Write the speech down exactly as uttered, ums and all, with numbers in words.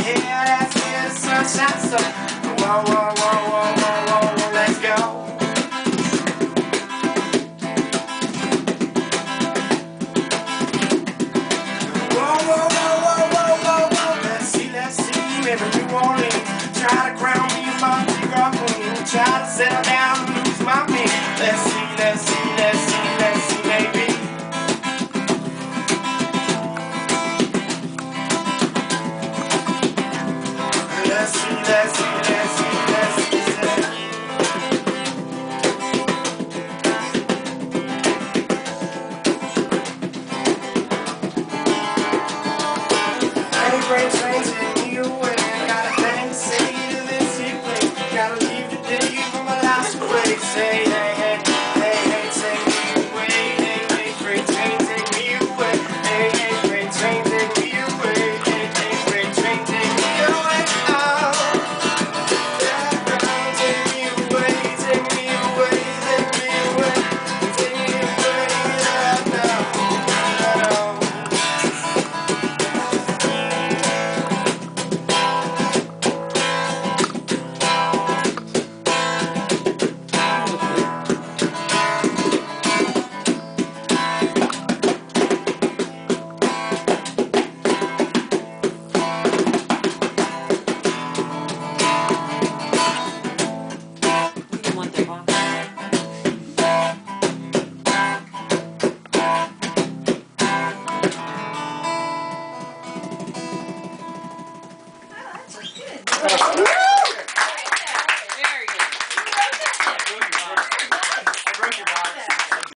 Yeah, that's it, sunshine, so whoa, whoa, whoa, whoa, whoa, whoa, whoa, let's go. Whoa, whoa, whoa, whoa, whoa, whoa, whoa, let's see, let's see, maybe New Orleans, try to crown